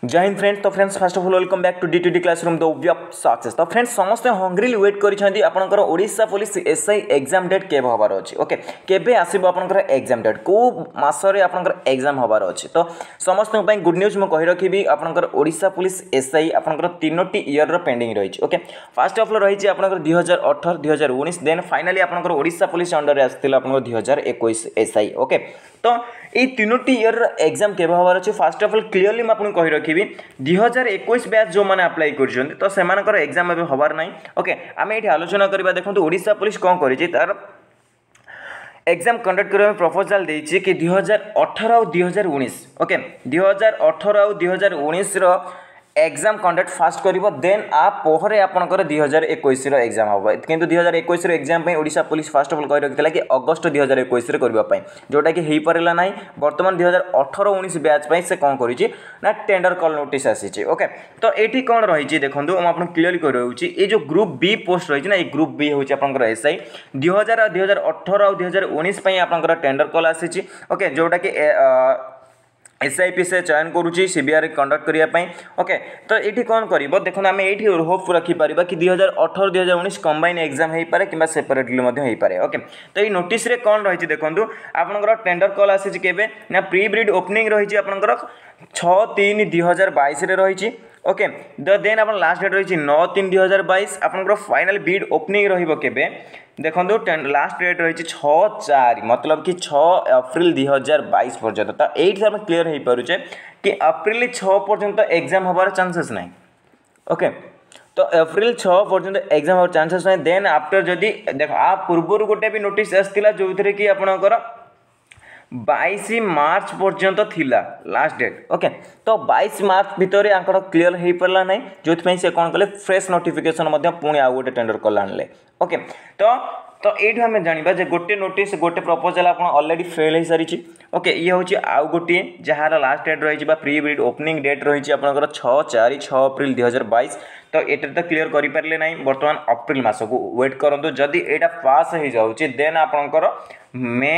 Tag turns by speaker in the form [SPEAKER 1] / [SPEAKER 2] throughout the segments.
[SPEAKER 1] जय हिंद फ्रेंड्स। तो friends first of all welcome back to DTD classroom the way of success. तो friends समस्त hungrily wait करिसेंती आपनकर Odisha police SI exam date केबे हबार अछि। ओके केबे आसीबो आपनकर एग्जाम डेट को मासरे आपनकर एग्जाम हबार अछि। तो समस्त पई गुड न्यूज म कहि रखिबी आपनकर ओडिशा पुलिस एसआई आपनकर तीनोटी ईयर रो पेंडिंग रही छी। ओके फर्स्ट ऑफ ऑल रही छी आपनकर 2018 2019 देन फाइनली आपनकर ओडिशा पुलिस अंडर आस्थिला आपनकर 2021 एसआई। ओके तो ये तीनोटी ईयर एग्जाम केबे हबार अछि। फर्स्ट ऑफ ऑल क्लियरली म आपन कहि रखिबी 2021 बैच जो माने अप्लाई करछन तो सेमानकर एग्जाम एबे हबार नै। ओके आमे एठी आलोचना करबा देखंतु ओडिशा पुलिस कोन करि छी तार एग्जाम कंडक्ट करबा प्रपोजल देछि कि 2018 और 2019 ओके 2018 और 2019 रो एग्जाम कंडक्ट फास्ट करिवो देन आ पोहरे आपनकर 2021 रो एग्जाम हबो। किंतु 2021 रो एग्जाम पे Odisha police first of all कहि रखितला कि अगस्त 2021 रे करबा पई जोटा कि हेई परला नै। वर्तमान 2018 19 बैच पई से कोन करि छी ना टेंडर कॉल नोटिस आसी छी। ओके तो एठी कोन रही छी देखंतु हम आपन क्लियरली कहि रहउ छी ए जो ग्रुप बी पोस्ट रही छी ना ए ग्रुप बी होची आपनकर एसआई 2000 और 2018 और 2019 पई आपनकर टेंडर कॉल आसी छी। ओके जोटा कि एसआईपी से चयन करूची सीबीआर कंडक्ट करिया पई। ओके तो एठी कोन करिवो देखन आमे एठी होप रखि परिबा कि 2018 2019 कंबाइन एग्जाम हेई पारे किबा सेपरेटली मध्ये हेई पारे। ओके तो ए नोटिस रे कोन रही छी देखंतु आपनकर टेंडर कॉल आसी छी केबे ना प्री ब्रीड ओपनिंग रही छी आपनकर 6/3/2022 रे रही छी। ओके देन अपन लास्ट डेट रही 9/3/2022 आपनकर फाइनल बिड ओपनिंग रहिबो केबे देखंतु लास्ट डेट रही 6/4 मतलब कि 6 अप्रैल 2022 पर्यंत। तो एट से हम क्लियर हेई परुचे कि अप्रैल 6 पर्यंत एग्जाम हबार चांसेस नाही। ओके तो अप्रैल 6 पर्यंत एग्जाम हबार चांसेस नाही। देन आफ्टर जदी देखो आ पूर्वरु गोटे भी नोटिस आस्तिला जोथरे कि आपनकर 22 मार्च पर्यंत थिला लास्ट डेट। ओके तो 22 मार्च भितर आंकड़ क्लियर हेई परला नै जोथि से कोन कले फ्रेश नोटिफिकेशन मध्ये पुणी आ गोटे टेंडर कल आनले। ओके तो एठी हमें जानिबा जे गोटे नोटिस गोटे प्रपोजल आपन ऑलरेडी फेल हेई सारी छी। ओके ये होची आ गोटे जहार लास्ट डेट रही बा प्री बिड ओपनिंग डेट रही आपनकर 6 अप्रैल 2022। तो एटा तो क्लियर करि परले नै वर्तमान अप्रैल मास को वेट करंतु जदी एटा पास हेई जाउची देन आपनकर मे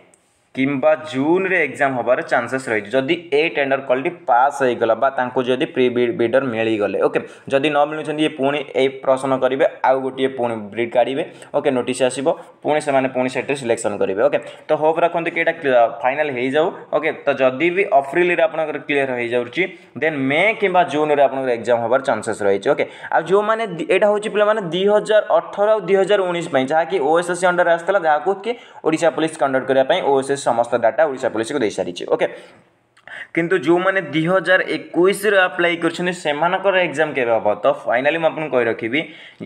[SPEAKER 1] किंबा जून रे एग्जाम हबार चांसेस रही जदि ए टेंडर कॉलटी पास हो गला बा तांको जदि प्री बिडर मिली गले। ओके जदि न मिलुछन ये पुणी ए प्रश्न करिवे आ गोटे पुणी ब्रीड काढिबे। ओके नोटिस आसीबो पुणी से माने पुणी सेट सिलेक्शन करिवे। ओके तो होप रखंतु कि एटा फाइनल हेई जाऊ। ओके तो जदि भी अप्रैल रे आपनकर क्लियर हेई जाउची देन मे किंबा जून रे आपनकर एग्जाम हबार चांसेस रही। ओके आ जो माने एटा होची पिला माने 2018 और 2019 पई जहा कि ओएसएससी अंडर आस्तला जहा को कि ओडिशा पुलिस कंडक्ट करिया पई ओएसएस समस्त डाटा ओडिशा पुलिस को दे सारी छी। ओके किंतु जो माने 2021 रे अप्लाई करछन सेमानकर एग्जाम केबे हबो तो फाइनली म आपन कहि रखिबी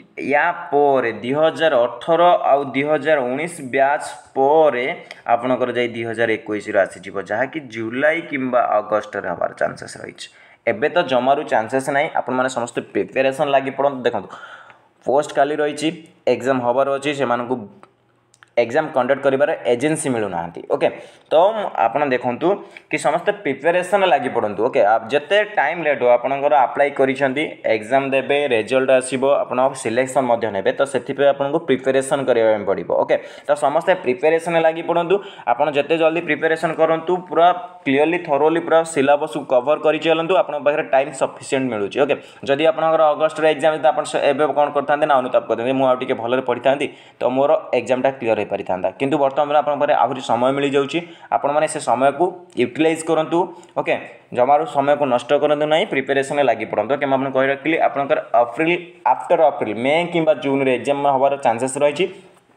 [SPEAKER 1] या पोरे 2018 और 2019 बैच पोरे आपनकर जाई 2021 रे आसी जिवो जहा कि जुलाई किंबा अगस्त रे हबार चांसेस रही छी। एबे तो जमारू चांसेस नाही आपन माने समस्त प्रिपरेशन लागि पड़न देखंतु पोस्ट खाली रही छी एग्जाम हबार अछि सेमानकु एग्जाम कंडक्ट करिबार एजेंसी मिलु नांती। ओके तो आपन देखंतु कि समस्त प्रिपरेशन लागि पड़ंतु। ओके आप जते टाइम लेट हो आपनकर अप्लाई करिसंती एग्जाम देबे रिजल्ट आसीबो आपन सिलेक्शन मध्ये नेबे तो सेथि पे आपन को प्रिपरेशन करिया पड़िबो। ओके तो समस्त प्रिपरेशन लागि पड़ंतु आपन जते जल्दी प्रिपरेशन करंतु पूरा क्लियरली थरोली पूरा सिलेबस को कवर करि चलंतु आपन पाखरे टाइम सफिशिएंट मिलुची। ओके जदि आपनकर अगस्त रे एग्जाम त आपन एबे कोन करथांते ना अनुताप करथांते मु आ टिके भलरे पढिथांती तो मोर एग्जाम टा क्लियर पारि था किंतु वर्तमान आपन पारे आहुरी समय मिल जाउची आपन माने से समय को यूटिलाइज करंतु। ओके जमारू समय को नष्ट करंतु नाही प्रिपरेशन लागि पड़ंतु। के आपन कहि रखली आपनकर अप्रैल आफ्टर अप्रैल मे किंबा जून रे एग्जाम हबार चांसेस रही।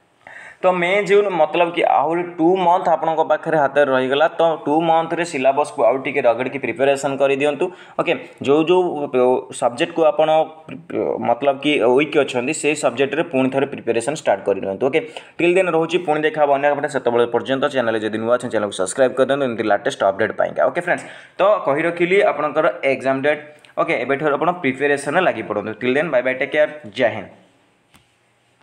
[SPEAKER 1] तो मे जून मतलब कि आहुरी 2 मंथ आपन को पाखरे हाथ रही गला तो 2 मंथ रे सिलेबस को आउ टिके रगड़ की प्रिपरेशन करि दियंतु। ओके जो सब्जेक्ट को आपन मतलब कि वीक अछंती से सब्जेक्ट रे पुणी थरे प्रिपरेशन स्टार्ट करि दियंतु। ओके टिल देन रहउची पुणी देखा अन्य पटे सेतबेले पर्यंत चैनल जदि नुवा छ चैनल को सब्सक्राइब कर देन एंती लेटेस्ट अपडेट पाइका। ओके फ्रेंड्स तो कहि रखिली आपनकर एग्जाम डेट। ओके एबेठर आपन प्रिपरेशन लागि पड़ो till then bye bye take care जय हिंद।